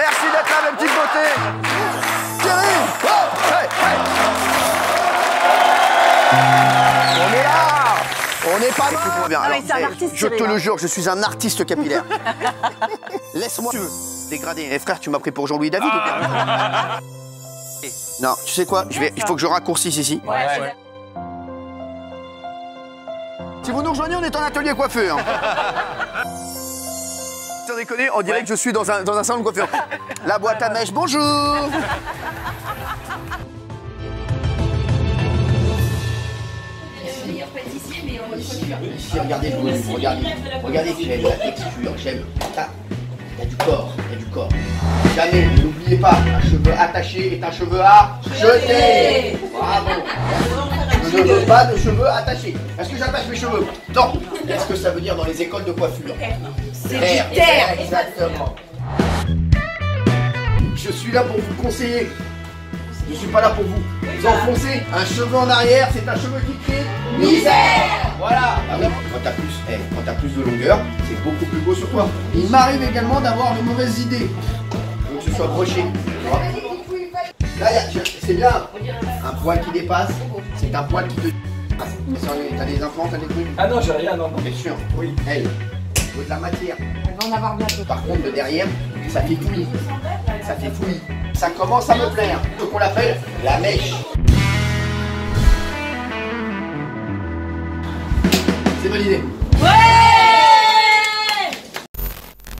Merci d'être là, mes petites beautés. Thierry, oh, hey, hey. On est là. On n'est pas mal. Bien. Alors, c'est un artiste, je te Thierry, le jure, je suis un artiste capillaire. Laisse-moi dégrader. Eh frère, tu m'as pris pour Jean-Louis David ou bien? Non, tu sais quoi? Il faut que je raccourcisse ici. Ouais. Si vous nous rejoignez, on est en atelier coiffure. Sans déconner, on dirait que je suis dans un salon de coiffure. La boîte à mèche, bonjour. Ici, regardez le volume, regardez, j'aime la texture, j'aime. Il y a du corps, Jamais, n'oubliez pas, un cheveu attaché est un cheveu à jeter. Bravo. Je ne veux pas de cheveux attachés. Est-ce que j'attache mes cheveux? Non. Qu'est-ce que ça veut dire dans les écoles de coiffure? C'est du terre. Exactement. Je suis là pour vous conseiller. Je ne suis pas là pour vous enfoncer. Un cheveu en arrière, c'est un cheveu qui crie misère. Voilà. Ah oui, quand t'as plus de longueur, c'est beaucoup plus beau sur toi. Il m'arrive également d'avoir de mauvaises idées. Donc que ce soit broché. Tu vois. Là, c'est bien. Un poil qui dépasse, c'est un poil qui te... T'as des implants, t'as des trucs? Ah non, j'ai rien, non. Bien sûr. Oui. Elle, il faut de la matière. On va en avoir bientôt. Par contre, le derrière, ça fait fouillis. Ça fait fouillis. Ça commence à me plaire. Ce qu'on l'appelle la mèche. C'est bonne idée.